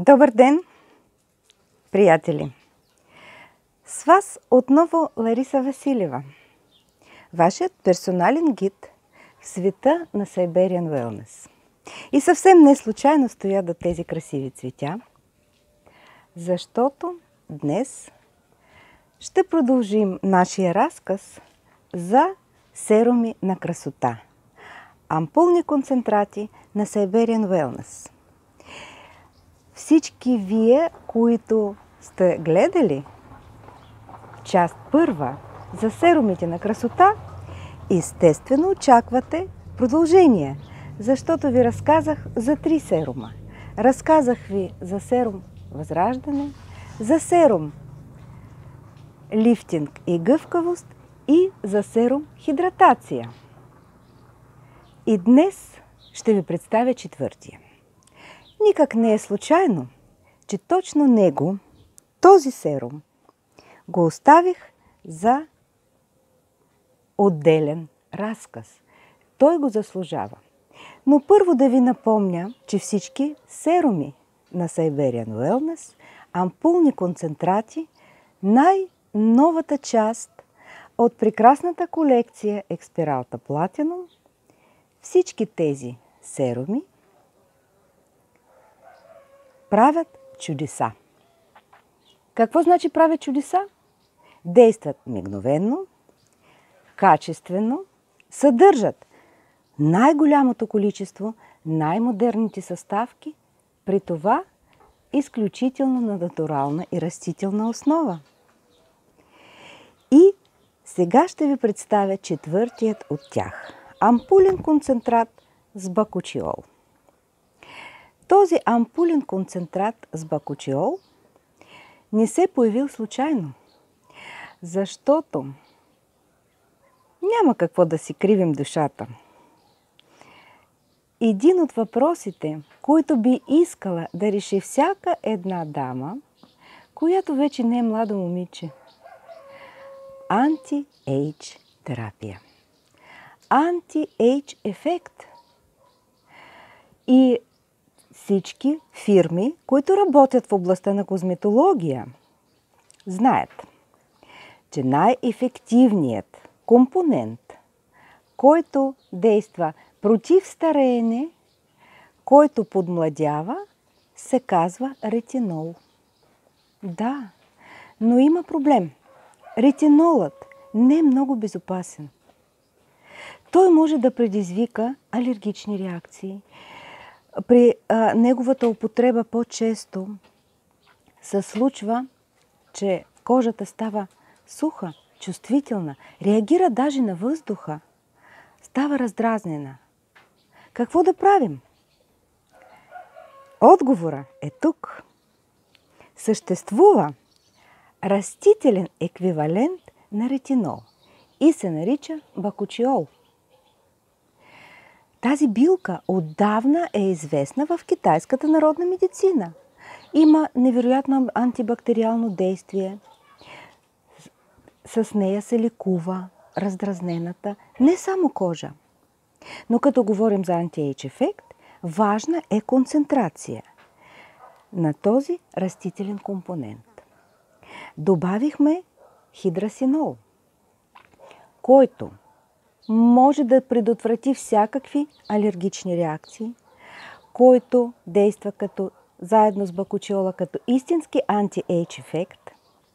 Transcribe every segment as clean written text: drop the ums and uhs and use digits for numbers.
Добър ден, приятели! С вас отново Лариса Василева, вашият персонален гид в света на Siberian Wellness. И съвсем не случайно стоя до тези красиви цветя, защото днес ще продължим нашия разказ за серуми на красота. Ампулни концентрати на Siberian Wellness. Всички вие, които сте гледали част първа за серумите на красота, естествено очаквате продължение, защото ви разказах за 3 серума. Разказах ви за серум Възраждане, за серум Лифтинг и гъвкавост и за серум Хидратация. И днес ще ви представя четвъртия. Никак не е случайно, че точно него, този серум, го оставих за отделен разказ. Той го заслужава. Но първо да ви напомня, че всички серуми на Siberian Wellness, ампулни концентрати, най-новата част от прекрасната колекция Experalta Platinum, всички тези серуми правят чудеса. Какво значи правят чудеса? Действат мигновено, качествено, съдържат най-голямото количество, най-модерните съставки, при това изключително на натурална и растителна основа. И сега ще ви представя четвъртият от тях. Ампулен концентрат с бакучиол. Този ампулен концентрат с бакучиол не се появил случайно, защото няма какво да си кривим душата. Един от въпросите, които би искала да реши всяка една дама, която вече не е младо момиче. Анти-ейдж терапия. Анти-ейдж ефект. И всички фирми, които работят в областта на козметология, знаят, че най-ефективният компонент, който действа против стареене, който подмладява, се казва ретинол. Да, но има проблем. Ретинолът не е много безопасен. Той може да предизвика алергични реакции. При неговата употреба по-често се случва, че кожата става суха, чувствителна, реагира даже на въздуха, става раздразнена. Какво да правим? Отговорът е тук. Съществува растителен еквивалент на ретинол и се нарича бакучиол. Тази билка отдавна е известна в китайската народна медицина. Има невероятно антибактериално действие. С нея се лекува раздразнената не само кожа. Но като говорим за анти-ейдж ефект, важна е концентрация на този растителен компонент. Добавихме хидрасинол, който може да предотврати всякакви алергични реакции, който действа като, заедно с бакучиола като истински анти-ейдж ефект.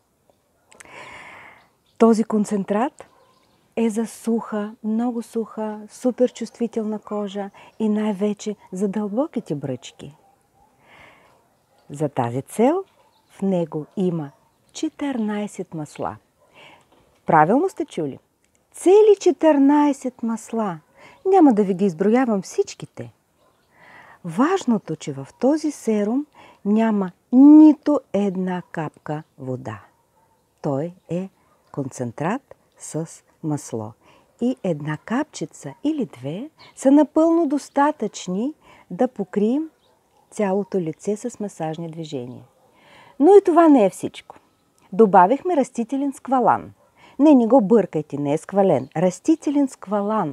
Този концентрат е за суха, много суха, супер чувствителна кожа и най-вече за дълбоките бръчки. За тази цел в него има 14 масла. Правилно сте чули? Цели 14 масла. Няма да ви ги изброявам всичките. Важното, че в този серум няма нито една капка вода. Той е концентрат с масло. И една капчица или две са напълно достатъчни да покрием цялото лице с масажни движения. Но и това не е всичко. Добавихме растителен сквалан. Не го бъркайте, не е сквален. Растителен сквалан.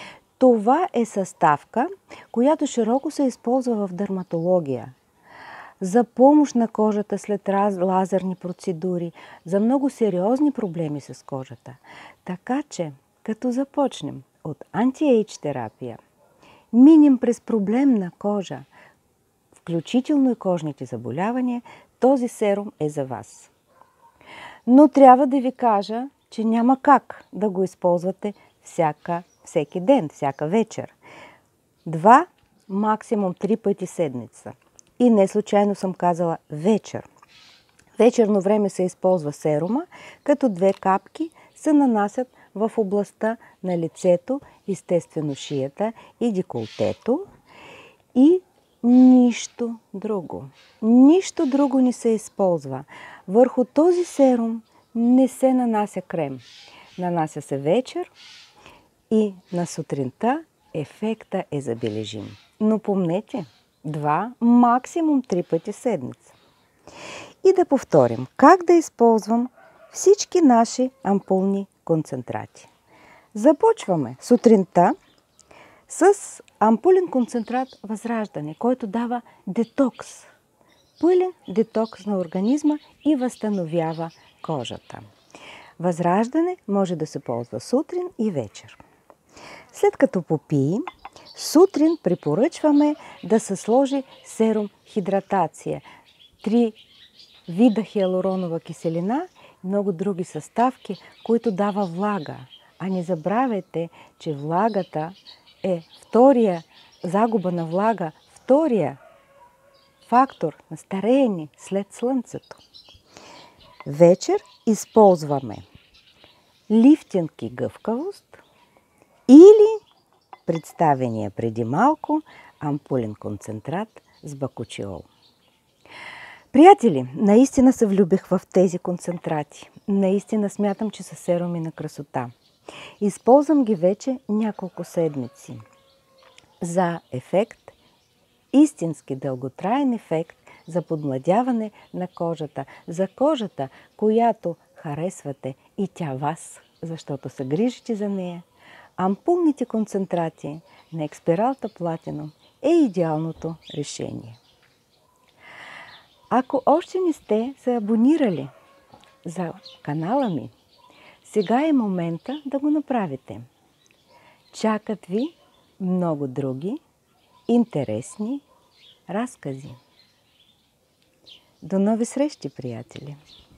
Това е съставка, която широко се използва в дерматология. за помощ на кожата след лазерни процедури, за много сериозни проблеми с кожата. Така че, като започнем от анти-ейдж терапия, минем през проблемна кожа, включително и кожните заболявания, този серум е за вас. Но трябва да ви кажа, че няма как да го използвате всеки ден, всяка вечер. 2, максимум 3 пъти седмица. И не случайно съм казала вечер. Вечерно време се използва серума, като 2 капки се нанасят в областта на лицето, естествено шията и деколтето, и нищо друго. Нищо друго не се използва. Върху този серум не се нанася крем. Нанася се вечер и на сутринта ефекта е забележим. Но помнете, 2, максимум 3 пъти седмица. И да повторим, как да използвам всички наши ампулни концентрати. Започваме сутринта с ампулен концентрат Възраждане, който дава детокс. Пълен детокс на организма и възстановява кожата. Възраждане може да се ползва сутрин и вечер. След като попием, сутрин препоръчваме да се сложи серум хидратация. 3 вида хиалуронова киселина и много други съставки, които дава влага. А не забравяйте, че влагата е загуба на влага, втория фактор на стареене след слънцето. Вечер използваме лифтинг и гъвкавост или представения преди малко ампулен концентрат с бакучиол. Приятели, наистина се влюбих в тези концентрати. Наистина смятам, че са серуми на красота. Използвам ги вече няколко седмици. За ефект, истински дълготраен ефект за подмладяване на кожата. За кожата, която харесвате и тя вас, защото се грижите за нея. Ампулните концентрати на Експералта Platinum е идеалното решение. Ако още не сте се абонирали за канала ми, сега е момента да го направите. Чакат ви много други интересни разкази. До нови срещи, приятели!